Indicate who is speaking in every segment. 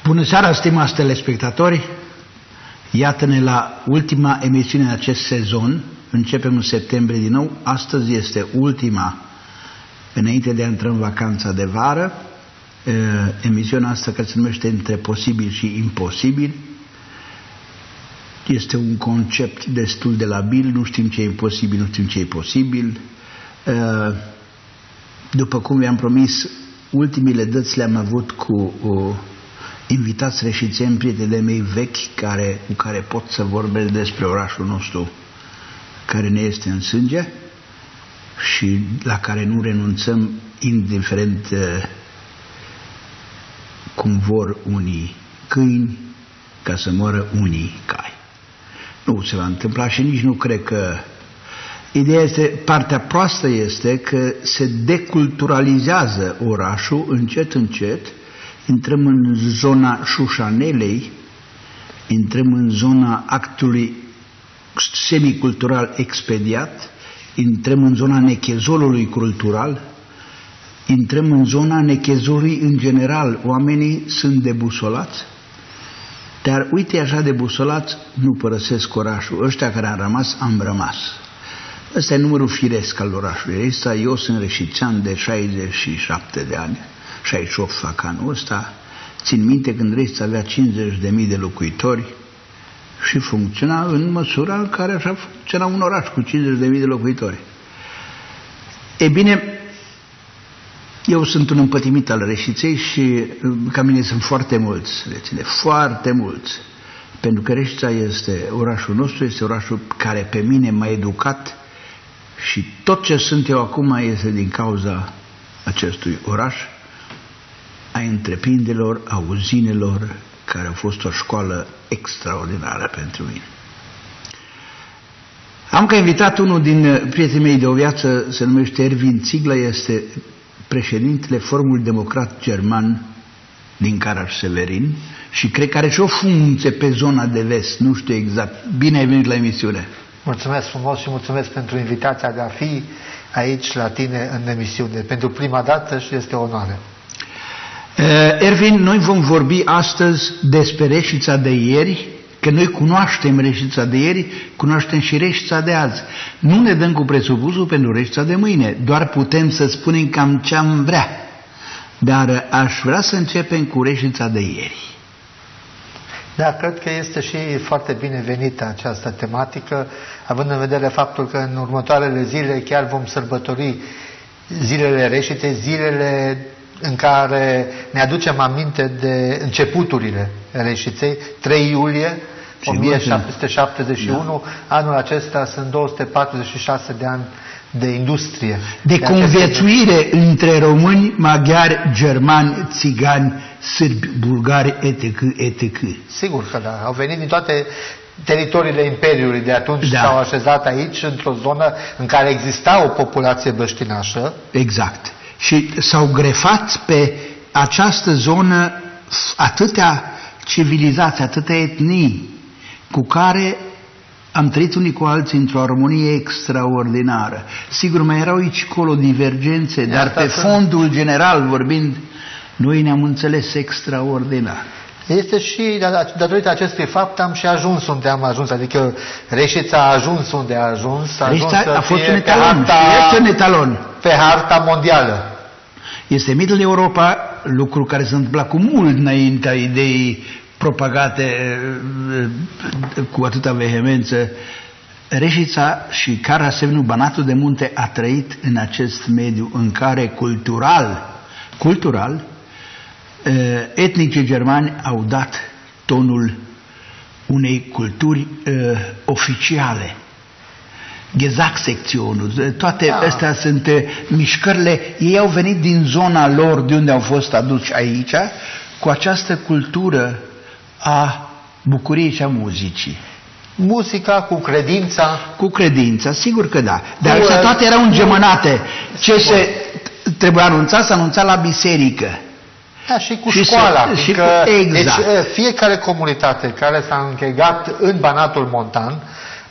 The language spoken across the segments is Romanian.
Speaker 1: Bună seara, stimați telespectatori! Iată-ne la ultima emisiune în acest sezon. Începem în septembrie din nou. Astăzi este ultima, înainte de a intra în vacanța de vară. Emisiunea asta, care se numește Între posibil și imposibil, este un concept destul de labil. Nu știm ce e imposibil, nu știm ce e posibil. După cum vi-am promis, ultimile dăți le-am avut cu invitați reșițeni, prieteni de mei vechi, cu care pot să vorbesc despre orașul nostru care ne este în sânge și la care nu renunțăm, indiferent cum vor unii câini ca să moară unii cai. Nu se va întâmpla și nici nu cred că... Ideea este, partea proastă este că se deculturalizează orașul încet, încet. Intrăm în zona șușanelei, intrăm în zona actului semicultural expediat, intrăm în zona nechezolului cultural, intrăm în zona nechezolului în general. Oamenii sunt debusolați, dar uite, așa debusolați nu părăsesc orașul. Ăștia care am rămas, am rămas. Ăsta e numărul firesc al orașului. Eu sunt reșițean de 67 de ani. 68 fac anul ăsta. Țin minte când Reșița avea 50.000 de locuitori și funcționa în măsura în care așa funcționa un oraș cu 50.000 de locuitori. E bine, eu sunt un împătimit al Reșiței și ca mine sunt foarte mulți, reține, foarte mulți. Pentru că Reșița este orașul nostru, este orașul care pe mine m-a educat și tot ce sunt eu acum este din cauza acestui oraș, a întreprinderilor, a uzinelor, care a fost o școală extraordinară pentru mine. Am ca invitat unul din prietenii mei de o viață, se numește Ervin Țiglă, este președintele Forumului Democrat German din Caraș-Severin și cred că are și o funcție pe zona de vest, nu știu exact. Bine ai venit la emisiune! Mulțumesc frumos și mulțumesc pentru invitația de a fi aici la tine în emisiune. Pentru prima dată și este o onoare. Ervin, noi vom vorbi astăzi despre Reșița de ieri, că noi cunoaștem Reșița de ieri, cunoaștem și Reșița de azi. Nu ne dăm cu presupusul pentru Reșița de mâine, doar putem să spunem cam ce am vrea. Dar aș vrea să începem cu Reșița de ieri.
Speaker 2: Da, cred că este și foarte binevenită această tematică, având în vedere faptul că în următoarele zile chiar vom sărbători zilele Reșitei, zilele în care ne aducem aminte de începuturile Reșiței, 3 iulie 1771, da. Anul acesta sunt 246 de ani de industrie.
Speaker 1: De conviețuire între români, maghiari, germani, țigani, sârbi, bulgari, etc., etc.
Speaker 2: Sigur că da, au venit din toate teritoriile Imperiului de atunci, da. S-au așezat aici, într-o zonă în care exista o populație băștinașă.
Speaker 1: Exact. Și s-au grefat pe această zonă atâtea civilizații, atâtea etnii, cu care am trăit unii cu alții într-o armonie extraordinară. Sigur, mai erau aici colo divergențe, dar pe fondul general vorbind, noi ne-am înțeles extraordinar.
Speaker 2: Este și, datorită acestui fapt, am și ajuns unde am ajuns, adică Reșița a ajuns unde a ajuns.
Speaker 1: A fost un etalon, este un etalon.
Speaker 2: Pe harta mondială.
Speaker 1: Este Middle Europa, lucru care se întâmpla cu mult înaintea ideii propagate cu atâta vehemență. Reșița și Caraș-Severinul, Banatul de Munte, a trăit în acest mediu în care cultural, etnicii germani au dat tonul unei culturi oficiale. Gesangssektion, toate astea sunt mișcările. Ei au venit din zona lor, de unde au fost aduși aici, cu această cultură a bucuriei și a muzicii.
Speaker 2: Muzica cu credința?
Speaker 1: Cu credința, sigur că da. Dar astea toate erau îngemănate. Ce se trebuia anunța, se anunța la biserică.
Speaker 2: Da, și cu școala.
Speaker 1: Exact.
Speaker 2: Deci fiecare comunitate care s-a închegat în Banatul Montan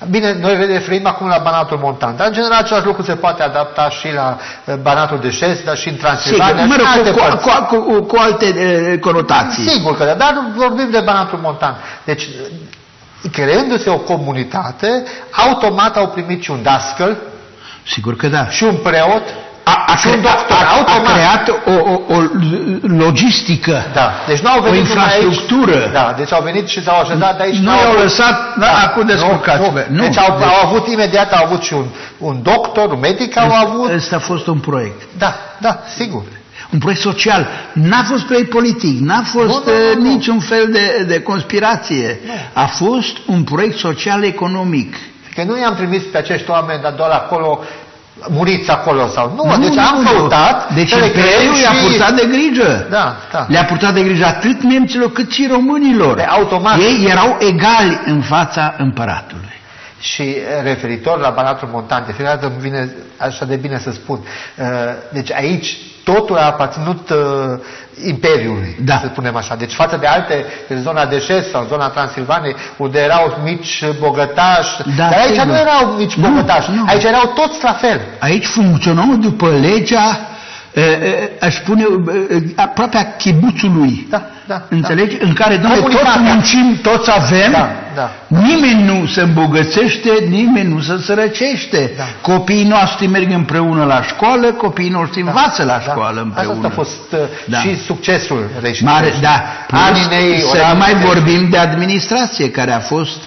Speaker 2: Bine, noi ne referim acum la Banatul Montan, dar în general același lucru se poate adapta și la Banatul de Șest, dar și în Transilvania.
Speaker 1: Cu alte conotații.
Speaker 2: Sigur că da, dar vorbim de Banatul Montan. Deci, creându-se o comunitate, automat au primit și un dascăl,
Speaker 1: sigur că da,
Speaker 2: și un preot, și un doctor.
Speaker 1: A creat o logistică,
Speaker 2: da. Deci nu au venit
Speaker 1: o infrastructură.
Speaker 2: Aici, da, deci au venit și s-au așezat de aici.
Speaker 1: Nu i-au lăsat, acum descurcați-vă.
Speaker 2: Deci au avut imediat, au avut și un doctor, un medic, au avut.
Speaker 1: Ăsta a fost un proiect.
Speaker 2: Da, sigur.
Speaker 1: Un proiect social. N-a fost proiect politic, n-a fost niciun fel de conspirație.
Speaker 2: Nu.
Speaker 1: A fost un proiect social-economic.
Speaker 2: Că nu i-am trimis pe acești oameni, dar doar acolo, muriți acolo sau... Nu, deci am căutat...
Speaker 1: Deci Imperiul i-a purtat de grijă.
Speaker 2: Da.
Speaker 1: Le-a purtat de grijă atât nemților cât și românilor.
Speaker 2: Automat.
Speaker 1: Ei erau egali în fața împăratului.
Speaker 2: Și referitor la Banatul Montan, de fiecare dată îmi vine așa de bine să spun. Deci aici totul a aparținut Imperiului, să spunem așa. Deci față de alte, în zona de Șest sau în zona Transilvaniei, unde erau mici bogătași, dar aici nu erau mici bogătași, aici erau toți la fel.
Speaker 1: Aici funcționau după legea, aș spune, aproape a chibuțului. Înțelegi? În care noi toți muncim, toți avem, nimeni nu se îmbogățește, nimeni nu se sărăcește. Copiii noștri merg împreună la școală, copiii noștri învață la școală împreună.
Speaker 2: Asta a fost și succesul
Speaker 1: mare. Să nu mai vorbim de administrație, care a fost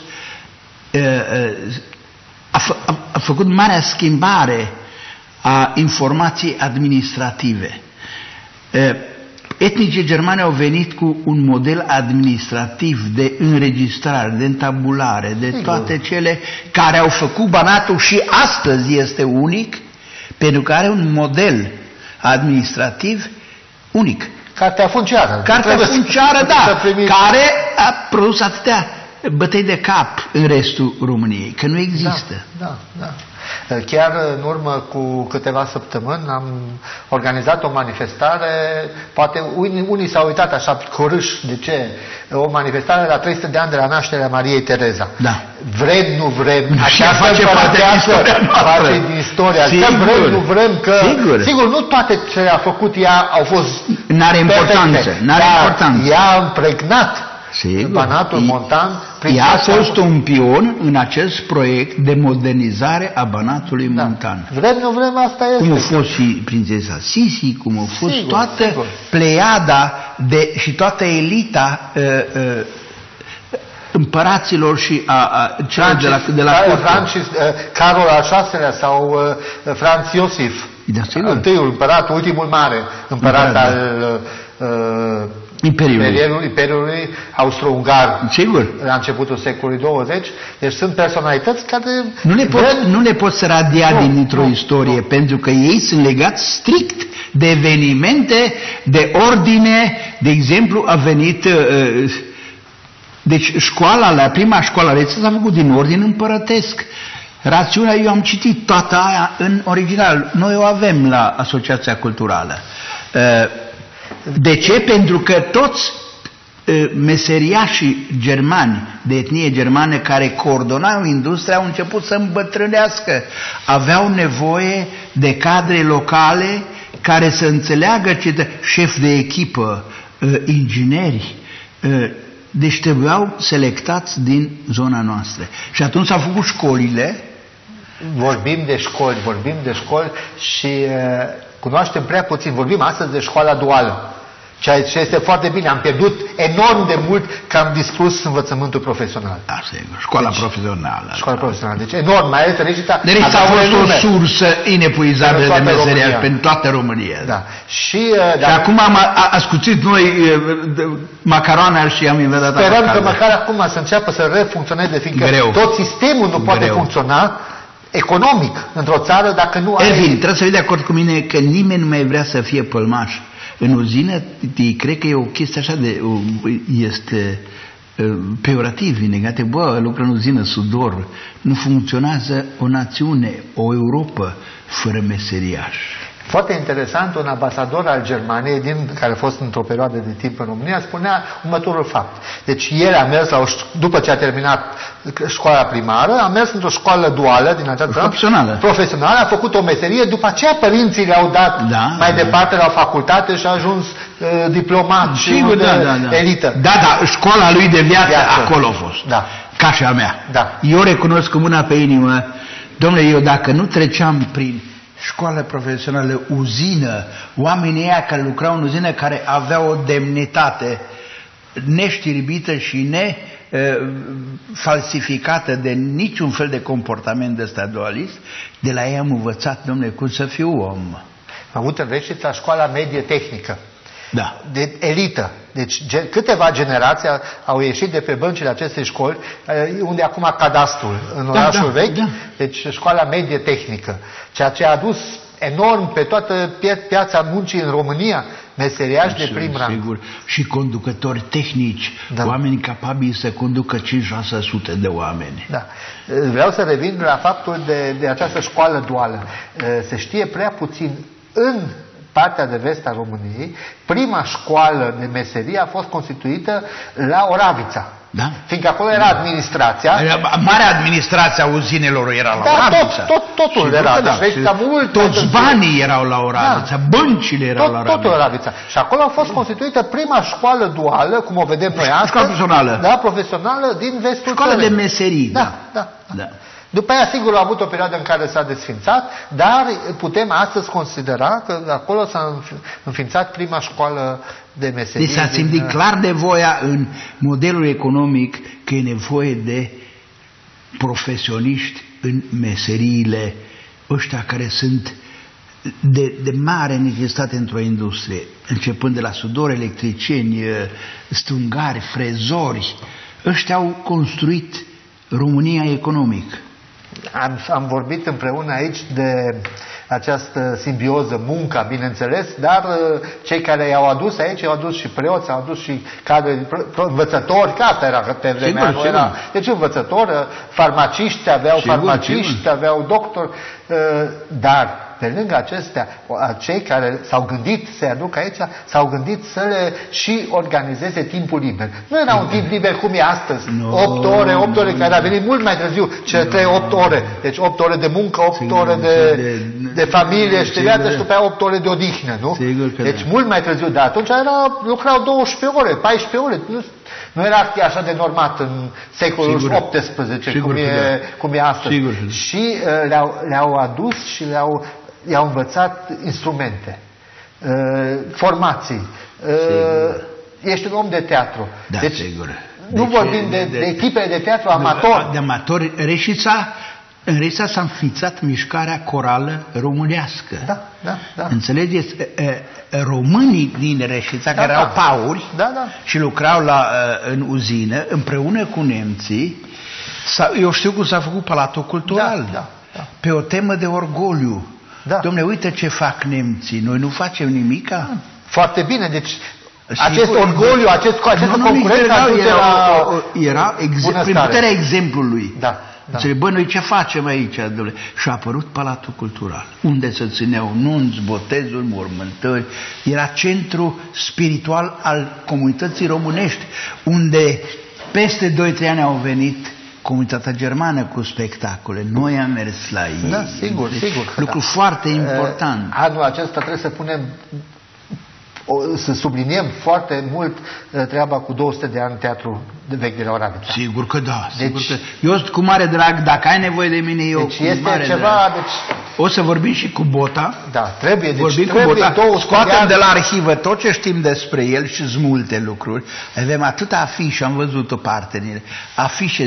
Speaker 1: a făcut marea schimbare a informației administrative. Etnicii germani au venit cu un model administrativ de înregistrare, de întabulare, de toate cele care au făcut Banatul și astăzi este unic, pentru că are un model administrativ unic.
Speaker 2: Cartea funciară.
Speaker 1: Cartea funciară, da, care a produs atâtea bătăi de cap în restul României, că nu există.
Speaker 2: Da. Chiar în urmă cu câteva săptămâni am organizat o manifestare, poate unii s-au uitat așa cu râș, de ce? O manifestare la 300 de ani de la nașterea Mariei Tereza.
Speaker 1: Da.
Speaker 2: Vrem, nu vrem,
Speaker 1: așa face parte
Speaker 2: din istoria. Că vrem, nu vrem, că... Sigur, nu toate ce a făcut ea au fost...
Speaker 1: N-are importanță.
Speaker 2: Ea a împregnat Banatul Montan.
Speaker 1: Ea a fost un pion în acest proiect de modernizare a Banatului Montan.
Speaker 2: Vrem, nu vrem, asta este.
Speaker 1: Cum a fost și prințesa Sisi, cum a fost toată pleiada și toată elita împăraților și a celor de la
Speaker 2: curte. Carol al VI-lea sau Franz Iosif, întâiul împărat, ultimul mare împărat al Imperiului Austro-Ungar, la începutul secolului 20. Deci sunt personalități care...
Speaker 1: Nu le poți radia dintr-o istorie, pentru că ei sunt legați strict de evenimente, de ordine. De exemplu, a venit... Deci la prima școală rețea s-a făcut din ordin împărătesc. Rațiunea, eu am citit toată aia în original. Noi o avem la Asociația Culturală. De ce? Pentru că toți meseriașii germani, de etnie germană, care coordonau industria, au început să îmbătrânească. Aveau nevoie de cadre locale care să înțeleagă șef de echipă, ingineri, deci trebuiau selectați din zona noastră. Și atunci s-au făcut școlile.
Speaker 2: Vorbim de școli și cunoaștem prea puțin. Vorbim astăzi de școala duală, ceea ce este foarte bine. Am pierdut enorm de mult că am distrus învățământul profesional.
Speaker 1: Da, școala profesională.
Speaker 2: Școala profesională. Deci enorm, mai ales Regita.
Speaker 1: Deci a fost o sursă inepuizabilă de meserie pentru toată România.
Speaker 2: Da. Și
Speaker 1: acum am ascuțit noi macaroana și am inventat.
Speaker 2: Sperăm că măcar acum să înceapă să refuncționeze, fiindcă tot sistemul nu poate funcționa economic într-o țară dacă nu are...
Speaker 1: Ervin, trebuie să fii de acord cu mine că nimeni nu mai vrea să fie pălmaș. În uzină, cred că e o chestie așa este peorativ, negativ. Bă, lucră în uzină, sudor. Nu funcționează o națiune, o Europa fără meseriaș.
Speaker 2: Foarte interesant, un ambasador al Germaniei, care a fost într-o perioadă de timp în România, spunea următorul fapt. Deci el a mers, după ce a terminat școala primară, a mers într-o școală duală din această profesională, a făcut o meserie, după aceea părinții le-au dat mai departe la facultate și a ajuns diplomat și elită.
Speaker 1: Da, școala lui de viață acolo a fost.
Speaker 2: Da.
Speaker 1: Ca și a mea. Da. Eu recunosc cu mâna pe inimă, domnule, eu dacă nu treceam prin școală profesională, uzină, oamenii ăia care lucrau în uzină, care aveau o demnitate neștiribită și falsificată de niciun fel de comportament de ăsta dualist, de la ei am învățat, domnule, cum să fiu om.
Speaker 2: Am avut în Reșița școala medie tehnică.
Speaker 1: Da.
Speaker 2: De elită. Deci câteva generații au ieșit de pe băncile acestei școli, unde acum cadastrul, în orașul vechi, deci școala medie tehnică. Ceea ce a adus enorm pe toată piața muncii în România, meseriași de prim rang.
Speaker 1: Sigur. Și conducători tehnici, oameni capabili să conducă 5-600 de oameni.
Speaker 2: Da. Vreau să revin la faptul de această școală duală. Se știe prea puțin în partea de vest a României. Prima școală de meserie a fost constituită la Oravița.
Speaker 1: Da.
Speaker 2: Fiindcă acolo era administrația.
Speaker 1: Marea administrație a uzinelor era la Oravița.
Speaker 2: Totul era.
Speaker 1: Toți banii erau la Oravița, băncile erau la Oravița.
Speaker 2: Totul Oravița. Și acolo a fost constituită prima școală duală, cum o vedem noi astăzi.
Speaker 1: Școală profesională.
Speaker 2: Da, profesională din vestul
Speaker 1: Școală de meserii.
Speaker 2: Da. După aia, sigur, a avut o perioadă în care s-a desfințat, dar putem astăzi considera că acolo s-a înființat prima școală de meserie.
Speaker 1: Deci s-a simțit clar nevoia în modelul economic că e nevoie de profesioniști în meseriile ăștia care sunt de mare necesitate într-o industrie, începând de la sudori, electricieni, stungari, frezori. Ăștia au construit România economic.
Speaker 2: Am vorbit împreună aici de această simbioză, munca, bineînțeles, dar cei care i-au adus aici, i-au adus și preoți, au adus și cadre, învățători, că asta era pe vremea nu era. Deci învățători, farmaciști, aveau farmaciști, aveau doctori, dar pe lângă acestea, cei care s-au gândit să-i aducă aici, s-au gândit să le și organizeze timpul liber. Nu era un timp liber cum e astăzi, 8 ore, care a venit mult mai târziu, cele 8 ore. Deci 8 ore de muncă, 8 ore de familie și de viață și după aia 8 ore de odihnă, nu? Deci mult mai târziu, dar atunci lucrau 12 ore, 14 ore. Nu era așa de normat în secolul XVIII, cum e astăzi. Și le-au adus și i-au învățat instrumente, formații. Ești un om de teatru.
Speaker 1: Da,
Speaker 2: deci,
Speaker 1: sigur.
Speaker 2: Nu vorbim de echipele de teatru amatori.
Speaker 1: De amatori. În Reșița s-a înființat mișcarea corală românească.
Speaker 2: Da.
Speaker 1: Înțelegeți? Românii din Reșița, care erau pauri și lucrau în uzină, împreună cu nemții, eu știu cum s-a făcut Palatul Cultural. Pe o temă de orgoliu. Dom'le, uite ce fac nemții, noi nu facem nimica?
Speaker 2: Foarte bine, deci acest orgoliu, această concurență
Speaker 1: era prin puterea exemplului.
Speaker 2: Bă,
Speaker 1: noi ce facem aici, dom'le? Și a apărut Palatul Cultural, unde se țineau nunți, botezuri, mormântări. Era centru spiritual al comunității românești, unde peste 2-3 ani au venit comunitatea germană cu spectacole. Noi am mers la ei.
Speaker 2: Da, sigur.
Speaker 1: Lucru foarte important.
Speaker 2: Anul acesta trebuie să punem, să subliniem foarte mult treaba cu 200 de ani teatru vechi de la Oravița.
Speaker 1: Sigur că da. Eu cu mare drag, dacă ai nevoie de mine, eu
Speaker 2: deci
Speaker 1: cu mare
Speaker 2: ceva,
Speaker 1: drag. O să vorbim și cu Bota.
Speaker 2: Da, trebuie.
Speaker 1: Cu Bota. Scoatem de la arhivă tot ce știm despre el și sunt multe lucruri. Avem atâtea afișe, am văzut o parte din ele. Afișe,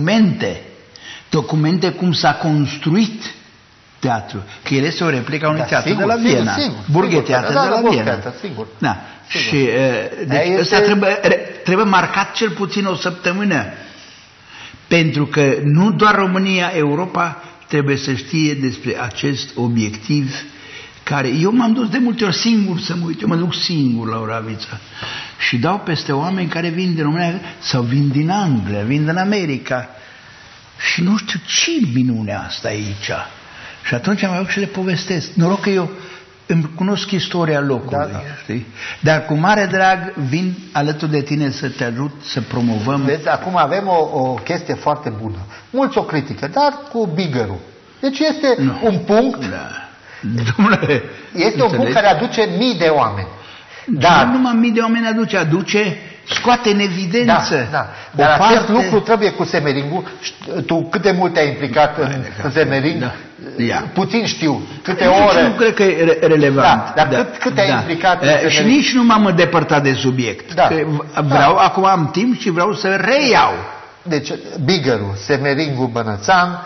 Speaker 1: documente cum s-a construit teatru. Că el este o replică a unui teatru de la Viena. Burgtheater de la Viena.
Speaker 2: Sigur.
Speaker 1: Da. Și deci ăsta trebuie marcat cel puțin o săptămână. Pentru că nu doar România, Europa trebuie să știe despre acest obiectiv care... Eu m-am dus de multe ori singur să mă uit. Eu mă duc singur la Oravița și dau peste oameni care vin din România sau vin din Anglia, vin din America și nu știu ce minune asta aici. Și atunci am avut și le povestesc. Noroc că eu îmi cunosc istoria locului,
Speaker 2: Da.
Speaker 1: știi? Dar cu mare drag vin alături de tine să te ajut să promovăm.
Speaker 2: Vezi, acum avem o chestie foarte bună. Mulți o critică, dar cu biggerul. Deci este un punct,
Speaker 1: Da. Domnule,
Speaker 2: este un punct care aduce mii de oameni.
Speaker 1: dar nu numai mii de oameni aduce, scoate în evidență.
Speaker 2: Da. Dar acest lucru trebuie cu semeringul. Tu cât de mult te-ai implicat în semering?
Speaker 1: Da.
Speaker 2: Puțin știu. Câte
Speaker 1: Nu
Speaker 2: ore?
Speaker 1: cred că e relevant.
Speaker 2: Da, dar cât te-ai implicat în
Speaker 1: Și
Speaker 2: semering?
Speaker 1: nici nu m-am îndepărtat de subiect.
Speaker 2: Da.
Speaker 1: Că acum am timp și vreau să reiau.
Speaker 2: Deci, biggerul, semeringul Bănățan,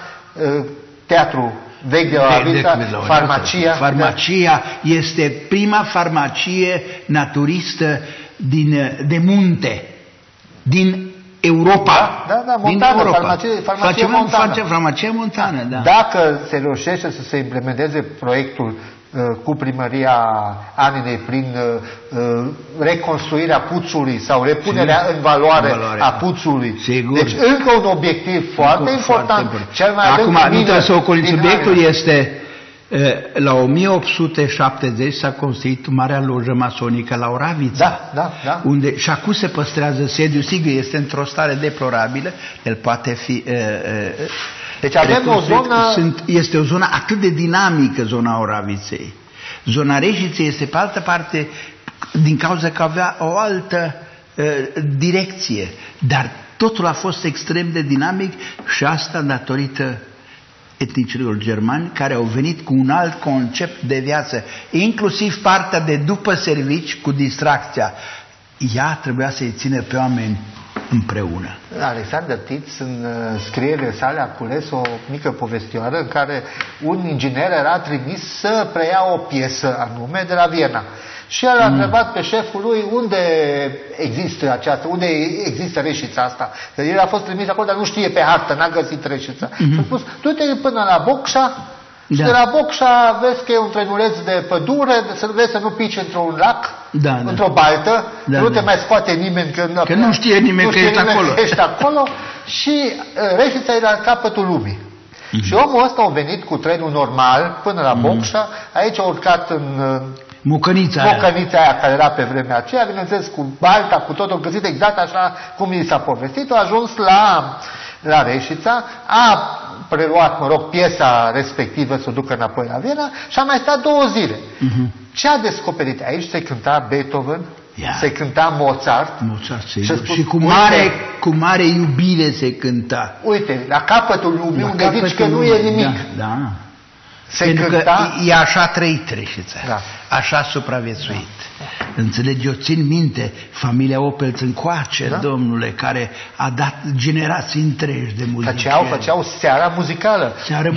Speaker 2: teatru vechi de la Vita, farmacia.
Speaker 1: Farmacia este prima farmacie naturistă de munte, din Europa.
Speaker 2: Da, montană, farmacie montană.
Speaker 1: Farmacie montană, da.
Speaker 2: Dacă se reușește să se implementeze proiectul cu primăria Aninei prin reconstruirea puțului sau repunerea în valoare a puțului.
Speaker 1: Sigur.
Speaker 2: Deci încă un obiectiv foarte important. Cel mai
Speaker 1: acum, nu trebuie să ocoliți, subiectul este la 1870 s-a construit Marea Lojă Masonică la Oravița.
Speaker 2: Da.
Speaker 1: Unde și acum se păstrează sediul, sigur, este într-o stare deplorabilă, el poate fi
Speaker 2: deci avem o zonă...
Speaker 1: Este o zonă atât de dinamică, zona Oraviței. Zona Reșiței este pe altă parte din cauza că avea o altă direcție, dar totul a fost extrem de dinamic și asta datorită etnicilor germani care au venit cu un alt concept de viață, inclusiv partea de după servici cu distracția. Ea trebuia să-i țină pe oameni împreună.
Speaker 2: Alexander Titz, în scrierile sale, a cules o mică povestioară în care un inginer era trimis să preia o piesă anume de la Viena. Și el a întrebat pe șeful lui unde există Reșița asta. Că el a fost trimis acolo, dar nu știe pe hartă, n-a găsit Reșița. Și a spus, du-te până la Bocșa și de la Bocșa vezi că e un trenuleț de pădure, vezi să nu pici într-un lac, într-o baltă, nu te mai scoate nimeni că
Speaker 1: nu știe nimeni că
Speaker 2: ești acolo. Și Reșița e la capătul lumii. Și omul ăsta a venit cu trenul normal până la Bocșa, aici a urcat în
Speaker 1: Mucănița
Speaker 2: aia care era pe vremea aceea, bineînțeles cu balta, cu totul găsit exact așa cum i s-a povestit, a ajuns la Reșița, a preluat, piesa respectivă să o ducă înapoi la Viena și a mai stat 2 zile. Ce a descoperit? Aici se cânta Beethoven, se cânta Mozart
Speaker 1: și cu mare iubire se cânta.
Speaker 2: Uite, la capătul lumii, unde zici că nu e nimic.
Speaker 1: Da. Pentru că e așa trăit Reșița, așa a supraviețuit. Înțelegi, eu țin minte familia Opelț încoace, domnule, care a dat generații întregi de muzicieni.
Speaker 2: Făceau seara muzicală.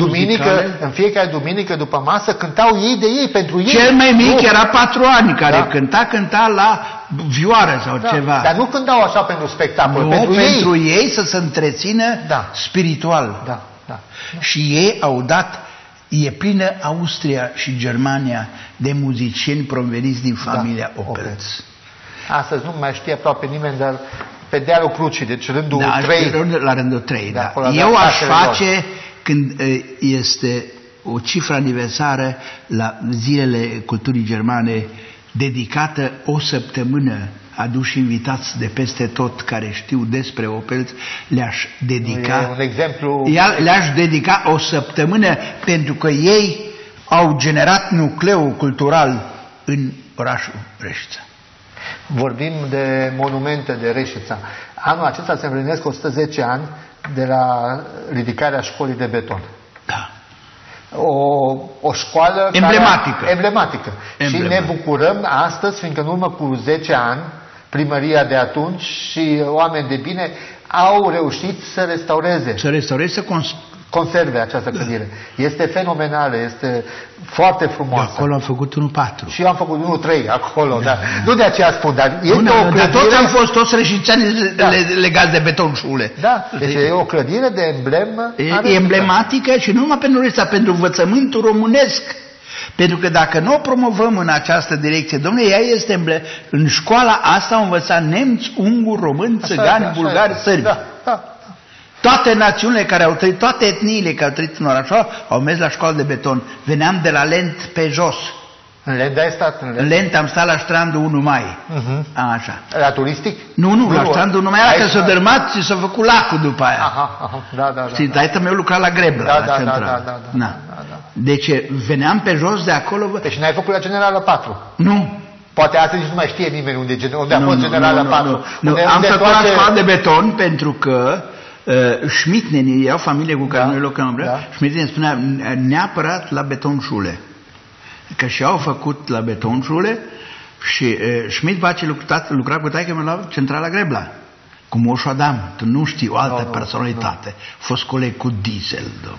Speaker 2: În fiecare duminică după masă cântau ei de ei, pentru ei.
Speaker 1: Cel mai mic era 4 ani, care cânta la vioară sau ceva.
Speaker 2: Dar nu cântau așa pentru spectacol,
Speaker 1: pentru ei să se întrețină spiritual. Și ei au dat. E plină Austria și Germania de muzicieni proveniți din familia Opelț.
Speaker 2: Astăzi nu mai știe aproape nimeni, dar pe dealul Crucii, deci rândul 3.
Speaker 1: La rândul 3, da. Eu aș face, când este o cifră aniversară la Zilele Culturii Germane, dedicată o săptămână aduși invitați de peste tot care știu despre Opelț, le-aș dedica.
Speaker 2: Un exemplu.
Speaker 1: Le-aș dedica o săptămână pentru că ei au generat nucleul cultural în orașul Reșița.
Speaker 2: Vorbim de monumente de Reșița. Anul acesta se împlinesc 110 ani de la ridicarea școlii de beton.
Speaker 1: Da.
Speaker 2: O școală emblematică. Și ne bucurăm astăzi, fiindcă în urmă cu 10 ani, primăria de atunci și oameni de bine au reușit să restaureze.
Speaker 1: Să
Speaker 2: conserve această clădire. Este fenomenală, este foarte frumoasă.
Speaker 1: Acolo am făcut 1-4.
Speaker 2: Și eu am făcut 1-3 acolo, dar nu de aceea spun, dar este o clădire...
Speaker 1: Toți am fost toți reșițeni legați de betonșule.
Speaker 2: Da, deci e o clădire de emblemă.
Speaker 1: E emblematică și nu numai pentru Reșița, pentru învățământul românesc. Pentru că dacă nu o promovăm în această direcție, domnule, ea este în școala asta au învățat nemți, unguri, români, țigani, bulgari, sârbi. Toate națiunile care au trăit, toate etniile care au trăit în orașul au mers la școală de beton. Veneam de la Lent pe jos.
Speaker 2: În Lent ai stat?
Speaker 1: În Lent am stat la strandul 1 Mai. Așa.
Speaker 2: La turistic?
Speaker 1: Nu, la strandul 1 Mai, că s-a dărâmat și s-a făcut lacul după aia.
Speaker 2: Aha, da.
Speaker 1: Și taică meu lucra la Grebla, la central.
Speaker 2: Da.
Speaker 1: Deci veneam pe jos de acolo.
Speaker 2: Deci n-ai făcut la Generală 4?
Speaker 1: Nu.
Speaker 2: Poate astăzi nu mai știe nimeni unde a fost Generală 4.
Speaker 1: Am făcut la școală de beton pentru că Schmidt ne iau familie cu care noi lucrăm, Schmidt ne spunea neapărat la betonșule. Că și-au făcut la betonșule și Schmidt lucra cu taică la centrala Grebla, cu Moșu Adam. Tu nu știi o altă personalitate. Fost coleg cu diesel, domnule.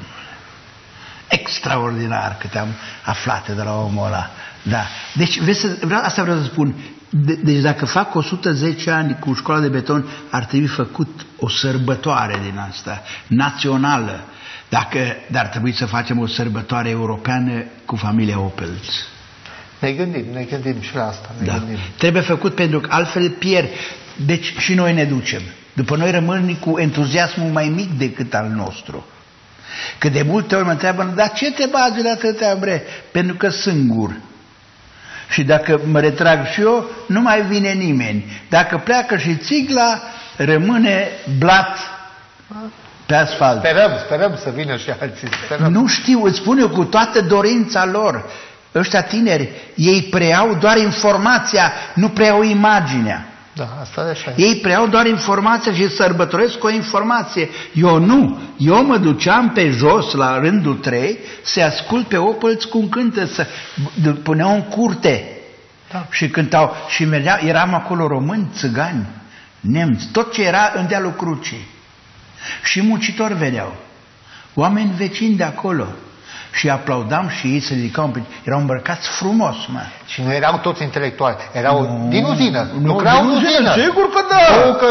Speaker 1: Extraordinar câte am aflat de la omul ăla. Da. Deci, asta vreau să spun. Deci dacă fac 110 ani cu școala de beton, ar trebui făcut o sărbătoare din asta, națională. Dar ar trebui să facem o sărbătoare europeană cu familia Opels.
Speaker 2: Ne gândim și la asta.
Speaker 1: Trebuie făcut pentru că altfel pierd. Deci și noi ne ducem. După noi rămân cu entuziasmul mai mic decât al nostru. Că de multe ori mă întreabă, dar ce te bagi la atâtea bre? Pentru că singur. Și dacă mă retrag și eu, nu mai vine nimeni. Dacă pleacă și țigla, rămâne blat pe asfalt.
Speaker 2: Sperăm să vină și alții. Sperăm.
Speaker 1: Nu știu, îți spun eu cu toată dorința lor. Ăștia tineri, ei preiau doar informația, nu preiau imaginea.
Speaker 2: Da, asta e așa.
Speaker 1: Ei preiau doar informația și sărbătoresc o informație. Eu nu. Eu mă duceam pe jos la rândul 3 să ascult pe Opels cum cântă, să puneau în curte. Da. Și cântau. Și mergeau, eram acolo români, țigani, nemți, tot ce era în dealul Crucii. Și muncitori veneau. Oameni vecini de acolo. Și aplaudam și ei se ridicau, erau îmbrăcați frumos, mă.
Speaker 2: Și nu erau toți intelectuali, erau din uzină. Lucrau din uzină.
Speaker 1: Sigur că da.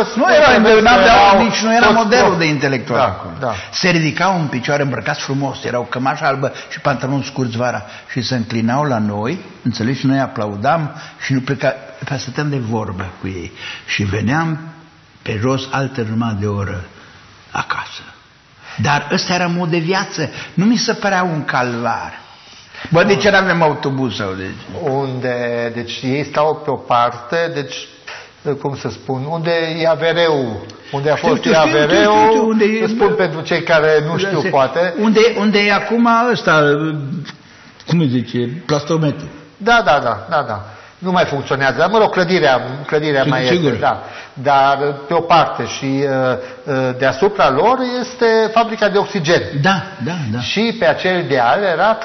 Speaker 1: Nici nu era modelul de intelectual acolo. Da. Se ridicau în picioare îmbrăcați frumos, erau cămașă albă și pantaloni scurți vara și se înclinau la noi, înțelegi, și noi aplaudam și nu stăteam de vorbă cu ei. Și veneam pe jos altă jumătate de oră acasă. Dar ăsta era mod de viață. Nu mi se părea un calvar. Bă, de ce n-avem autobuz sau
Speaker 2: deci ei stau pe o parte, deci, cum să spun, unde e AVR-ul, unde a fost AVR-ul, spun pentru cei care nu știu, poate.
Speaker 1: Unde e acum ăsta, cum îi zice, plastometru.
Speaker 2: Da. Nu mai funcționează, dar mă rog, clădirea mai este, da. Dar pe o parte și deasupra lor este fabrica de oxigen.
Speaker 1: Da.
Speaker 2: Și pe acel deal era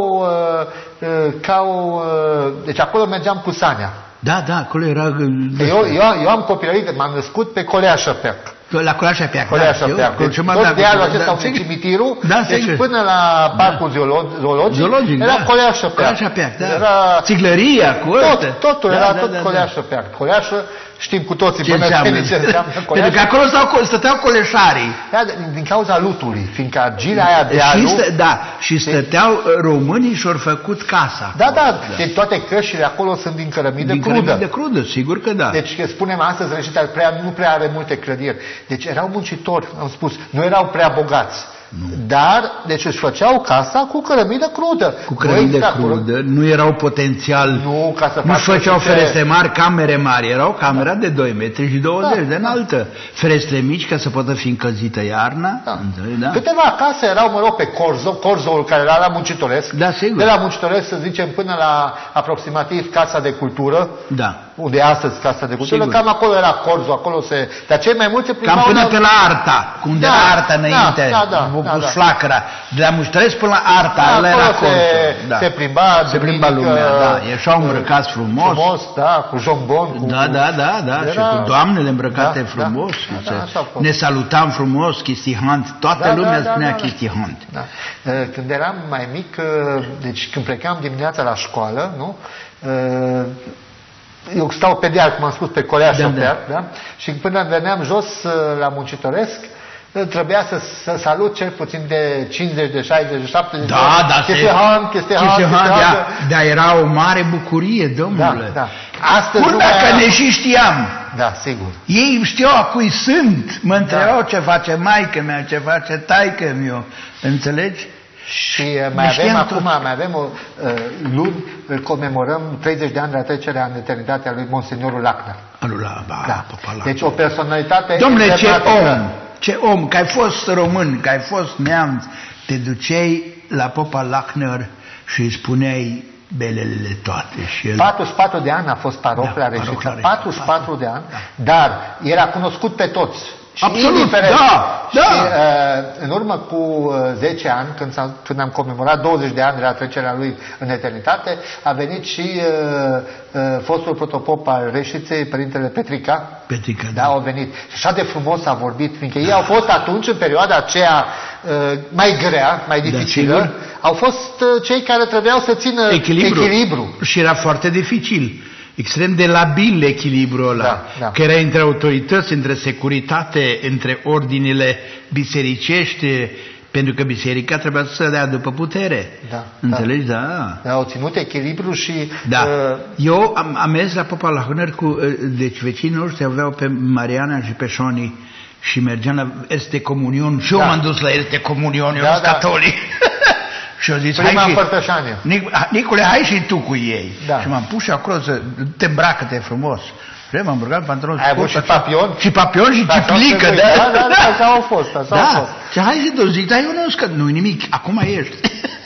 Speaker 2: deci acolo mergeam cu Sania.
Speaker 1: Da, acolo era...
Speaker 2: Eu am copilărit, m-am născut pe Colea Șăpeac.
Speaker 1: La Coleașa Peac.
Speaker 2: Tot dealul acesta unde cimitirul, deci până la parcul zoologic, era Coleașa Peac.
Speaker 1: Era țiglăria,
Speaker 2: totul era tot Coleașa Peac. Coleașă, știm cu toții până ce înseamnă Coleașa.
Speaker 1: Pentru că acolo stăteau coleșarii.
Speaker 2: Din cauza lutului, fiindcă argila aia de alu...
Speaker 1: Și stăteau românii și-au făcut casa.
Speaker 2: Da, deci toate cășile acolo sunt din cărămidă crudă. Din
Speaker 1: cărămidă crudă, sigur că da.
Speaker 2: Deci spunem astăzi, Reșița nu prea are multe clădiri. Deci erau muncitori, am spus, nu erau prea bogați. Dar, deci își făceau casa cu cărămidă crudă.
Speaker 1: Cu cărămidă crudă, nu erau potențial, nu făceau ferestre mari, camere mari, erau camera de 2 metri și 20 de înaltă. Ferestre mici ca să poată fi încălzită iarna. Da.
Speaker 2: Câteva case erau, mă rog, pe Corzoul care era la Muncitoresc.
Speaker 1: Da, sigur.
Speaker 2: De la Muncitoresc, să zicem, până la aproximativ Casa de Cultură.
Speaker 1: Da.
Speaker 2: Unde e astăzi Casa de Cultură, cam acolo era Corzo, acolo se... Dar cei mai mulți se plimbau...
Speaker 1: Cam până pe la Arta, unde era Arta înainte, cu flacăra. De la Muștăresc până la Arta, ăla era Corzo.
Speaker 2: Se plimba
Speaker 1: lumea, ieșau îmbrăcați frumos.
Speaker 2: Cu jombon.
Speaker 1: Da, și cu doamnele îmbrăcate frumos. Ne salutam frumos, chistihant, toată lumea spunea chistihant.
Speaker 2: Când eram mai mic, deci când plecam dimineața la școală, nu? Eu stau pe deal, cum am spus, pe Coleașa Peac, da? Și până veneam jos la Muncitoresc, trebuia să salut cel puțin de 50, de 60, de 70 de
Speaker 1: Dar era o mare bucurie, domnule.
Speaker 2: Da. Astăzi
Speaker 1: dacă ne și știam.
Speaker 2: Da, sigur.
Speaker 1: Ei știau a cui sunt. Mă întrebau ce face maică-mea, ce face taică-miu. Înțelegi?
Speaker 2: Și mai avem o luni, îl comemorăm 30 de ani de la trecerea în eternitatea lui Monseniorul Lachner.
Speaker 1: Da.
Speaker 2: Deci o personalitate...
Speaker 1: Dom'le, ce om, că ai fost român, că ai fost neamț, te duceai la Popa Lachner și îi spuneai belele toate. Și el...
Speaker 2: 44 de ani a fost paroh la Reșița, 44 de ani, dar era cunoscut pe toți. Și
Speaker 1: absolut, da.
Speaker 2: Și în urmă cu 10 ani, când am comemorat 20 de ani de la trecerea lui în eternitate, a venit și fostul protopop al Reșiței, Părintele Petrica. Da, au venit. Și așa de frumos a vorbit, fiindcă ei au fost atunci, în perioada aceea mai grea, mai dificilă, au fost cei care trebuiau să țină echilibru.
Speaker 1: Și era foarte dificil. Extrem de labil echilibrul ăla, că era între autorități, între securitate, între ordinile bisericești, pentru că biserica trebuia să dea după putere. Înțelegi? Da.
Speaker 2: Au ținut echilibru și...
Speaker 1: Da. Eu am mers la Popa Lachner deci vecinii noștri aveau pe Mariana și pe Șoni și mergeam la Este Comunion și eu m-am dus la Este Comunion, eu sunt catolic. Și au zis,
Speaker 2: prima împărtășanie.
Speaker 1: Nicule, hai și tu cu ei. Și m-am pus și acolo să te îmbracă-te frumos. Și m-am îmbrăcat pantaloni scurt.
Speaker 2: Ai avut și papion?
Speaker 1: Și papion și ciplică.
Speaker 2: Da, așa au fost.
Speaker 1: Și hai și tu, zic, dar eu nu scăt. Nu-i nimic, acum ești.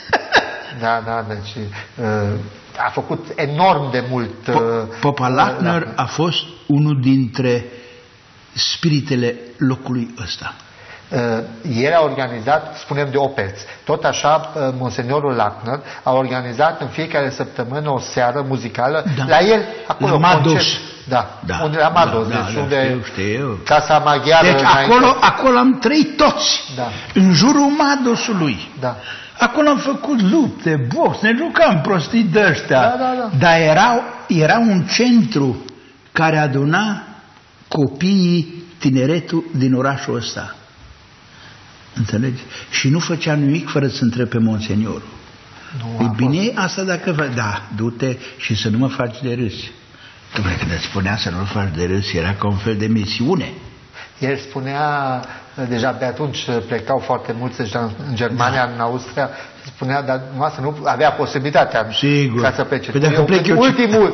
Speaker 2: Da, deci a făcut enorm de mult.
Speaker 1: Popa Lachner a fost unul dintre spiritele locului ăsta.
Speaker 2: El a organizat, spunem de Opelț, tot așa Monseniorul Lachner a organizat în fiecare săptămână o seară muzicală, la el acolo
Speaker 1: la Mados.
Speaker 2: Unde la Mados, unde
Speaker 1: știu.
Speaker 2: Casa Maghiară.
Speaker 1: Deci acolo am trăit toți, în jurul Madosului. Acolo am făcut lupte, box, ne jucam prostii de ăștia. Dar era un centru care aduna copiii, tineretul din orașul ăsta. Înțelegi? Și nu făcea nimic fără să întrebe pe Monseniorul. E bine asta dacă... Da, du-te și să nu mă faci de râs. Când îți spunea să nu faci de râs, era ca un fel de misiune.
Speaker 2: El spunea, deja pe atunci plecau foarte mulți deja în Germania, în Austria, spunea, dar noastră nu avea posibilitatea ca să plece.
Speaker 1: Păi dacă plec eu,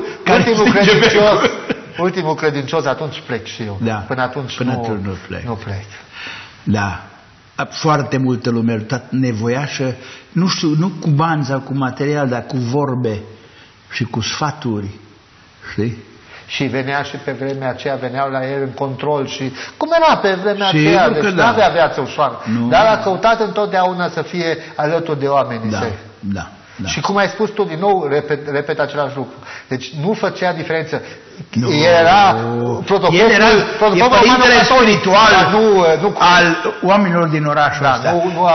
Speaker 2: ultimul credincios, atunci plec și eu. Până atunci nu plec.
Speaker 1: Da. Foarte multă lume nevoiașă, nu știu, nu cu bani sau cu material, dar cu vorbe și cu sfaturi. Știi?
Speaker 2: Și venea și pe vremea aceea, veneau la el în control și cum era pe vremea aceea, deci nu avea viață ușoară. Dar a căutat întotdeauna să fie alături de oamenii săi.
Speaker 1: Da.
Speaker 2: Și cum ai spus tu, din nou, repet același lucru. Deci nu făcea diferență. Era
Speaker 1: părintele spiritual al oamenilor din orașul ăsta.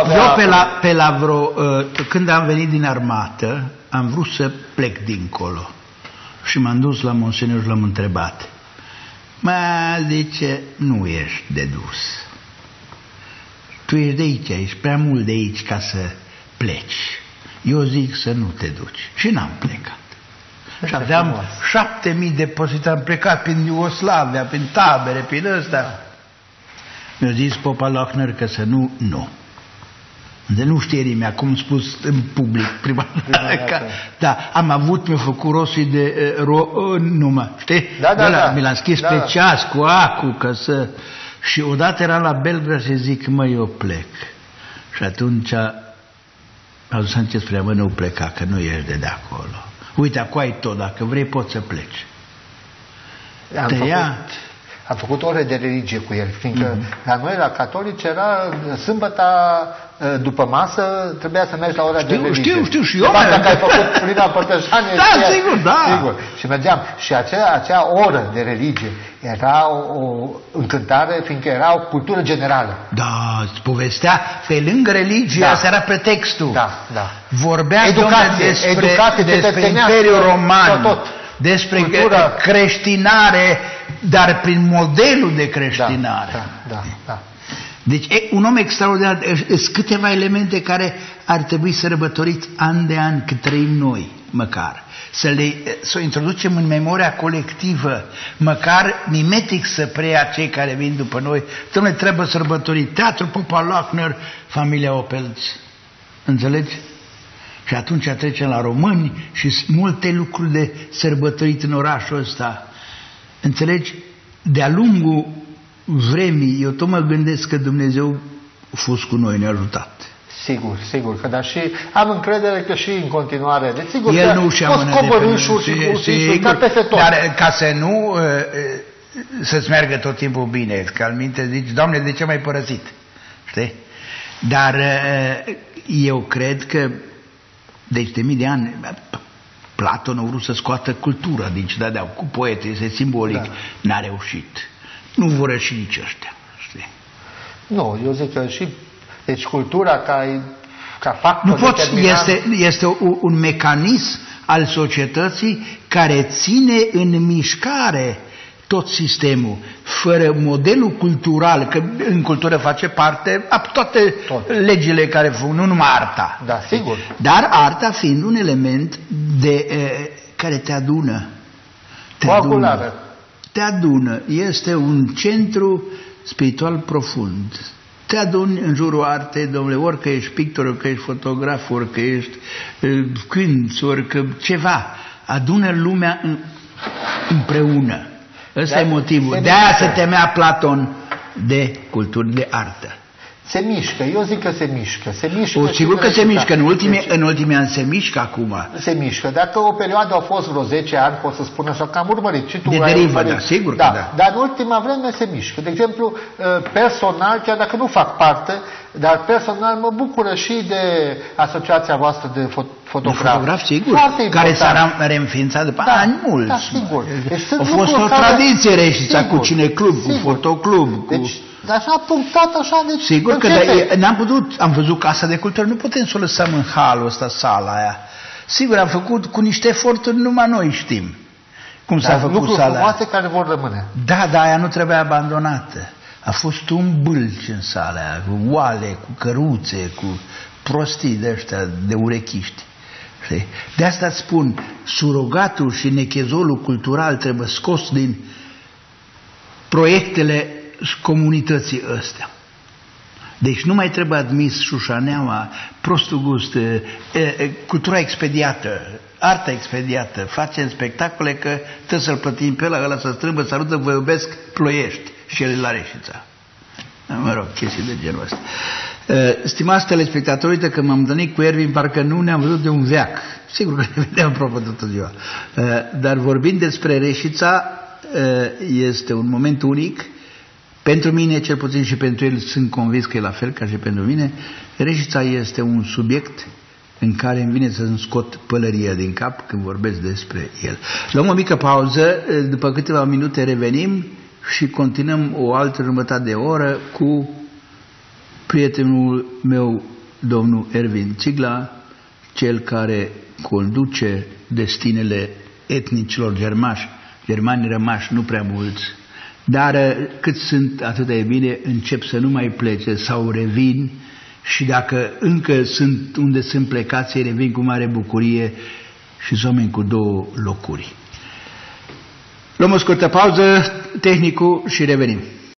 Speaker 1: Eu când am venit din armată, am vrut să plec dincolo. Și m-am dus la Monsenior și l-am întrebat. Zice, nu ești de dus. Tu ești de aici, ești prea mult de aici ca să pleci. Eu zic să nu te duci. Și n-am plecat. Și aveam 7.000 de poziții, am plecat prin Iugoslavia, prin tabere, prin ăsta. Mi-a zis Popa Lachner că să nu. De nu știe nimeni, acum spus în public prima dată. Da, mi-a făcut rosii de numai, știi? Mi l-am scris pe ceas cu acu, ca să... Și odată era la Belgrad și zic, eu plec. Și atunci au zis ce spunea, nu pleca, că nu ești de acolo. Uite, acolo ai tot, dacă vrei poți să pleci.
Speaker 2: Am făcut ore de religie cu el, fiindcă la noi, la catolici, era sâmbăta după masă, trebuia să mergi la ora de religie.
Speaker 1: Știu, și eu.
Speaker 2: Dacă ai făcut prima părtășanie.
Speaker 1: Sigur.
Speaker 2: Și mergeam. Și acea oră de religie era o încântare, fiindcă era o cultură generală.
Speaker 1: Da, îți povestea, pe lângă religie, asta era pretextul.
Speaker 2: Da.
Speaker 1: Vorbea despre Imperiul Roman. Despre creștinare, dar prin modelul de creștinare.
Speaker 2: Da.
Speaker 1: Deci e un om extraordinar. Sunt câteva elemente care ar trebui sărbătoriți an de an, cât trăim noi, măcar. Să o introducem în memoria colectivă, măcar mimetic să preia cei care vin după noi. Dom'le, trebuie sărbătorit Teatrul Popa Lachner, familia Opelț. Înțelegi? Și atunci trecem la români și sunt multe lucruri de sărbătorit în orașul ăsta. Înțelegi? De-a lungul vremii, eu tot mă gândesc că Dumnezeu a fost cu noi, ne-a ajutat.
Speaker 2: Sigur, sigur că da, și am încredere că și în continuare. Deci, sigur
Speaker 1: El
Speaker 2: că
Speaker 1: nu și-a mână de
Speaker 2: coborâșuri, dar peste tot.
Speaker 1: Dar ca să nu să-ți meargă tot timpul bine, că alminte zici, Doamne, de ce m-ai părăsit? Știi? Dar eu cred că de mii de ani Platon a vrut să scoată cultura din ce dădeau cu poete, este simbolic, da. N-a reușit. Nu vor și nici ăștia. Știi?
Speaker 2: Nu, eu zic că și deci cultura ca factor
Speaker 1: nu poți,
Speaker 2: determinant...
Speaker 1: este un mecanism al societății care ține în mișcare tot sistemul. Fără modelul cultural, că în cultură face parte toate legile care nu numai arta.
Speaker 2: Da, sigur.
Speaker 1: Dar arta fiind un element care te adună. Te adună. Este un centru spiritual profund. Te aduni în jurul artei, domnule, ori că ești pictor, ori că ești fotograf, ori că ești cânți, ori că ceva. Adună lumea împreună. Ăsta e motivul. De-aia se temea Platon de cultură, de artă.
Speaker 2: Se mișcă, eu zic că se mișcă.
Speaker 1: Sigur că se mișcă, în ultimii ani se mișcă acum.
Speaker 2: Se mișcă. Dacă o perioadă au fost vreo 10 ani, pot să spun așa, că am urmărit. Și tu
Speaker 1: de derivă, da, sigur că da.
Speaker 2: Dar în ultima vreme se mișcă. De exemplu, personal, chiar dacă nu fac parte, dar personal mă bucură și de asociația voastră de fotografi.
Speaker 1: Sigur, care s-a reînființat după ani mulți.
Speaker 2: Da, sigur. Deci,
Speaker 1: a fost o tradiție Reșița cu cineclub, cu fotoclub,
Speaker 2: deci, așa punctat, așa, deci...
Speaker 1: Sigur că n-am putut, am văzut Casa de Cultură, nu putem să o lăsăm în halul ăsta, sala aia. Sigur, am făcut cu niște eforturi, numai noi știm cum s-a făcut
Speaker 2: lucruri
Speaker 1: sala
Speaker 2: frumoase care vor rămâne.
Speaker 1: Da, dar aia nu trebuie abandonată. A fost un bâlci în sala aia, cu oale, cu căruțe, cu prostii de ăștia, de urechiști. Știi? De asta îți spun, surogatul și nechezolul cultural trebuie scos din proiectele comunității ăstea. Deci nu mai trebuie admis șușaneaua, prostul gust, cultura expediată, arta expediată, facem spectacole că trebuie să-l plătim pe ăla să strâmbă, să arătă, vă iubesc, Ploiești și el la Reșița. Mă rog, chestii de genul ăsta. Stimați telespectatori, uite că m-am întâlnit cu Ervin, parcă nu ne-am văzut de un veac. Sigur că ne vedeam aproape toată ziua. Dar vorbind despre Reșița, este un moment unic. Pentru mine, cel puțin și pentru el, sunt convins că e la fel ca și pentru mine, Reșița este un subiect în care îmi vine să-mi scot pălăria din cap când vorbesc despre el. Luăm o mică pauză, după câteva minute revenim și continuăm o altă jumătate de oră cu prietenul meu, domnul Ervin Țigla, cel care conduce destinele etnicilor germani rămași, nu prea mulți, dar cât sunt atât de bine, încep să nu mai plece sau revin și dacă încă sunt unde sunt plecați, ei revin cu mare bucurie și sunt oameni cu 2 locuri. Luăm o scurtă pauză, tehnicul și revenim.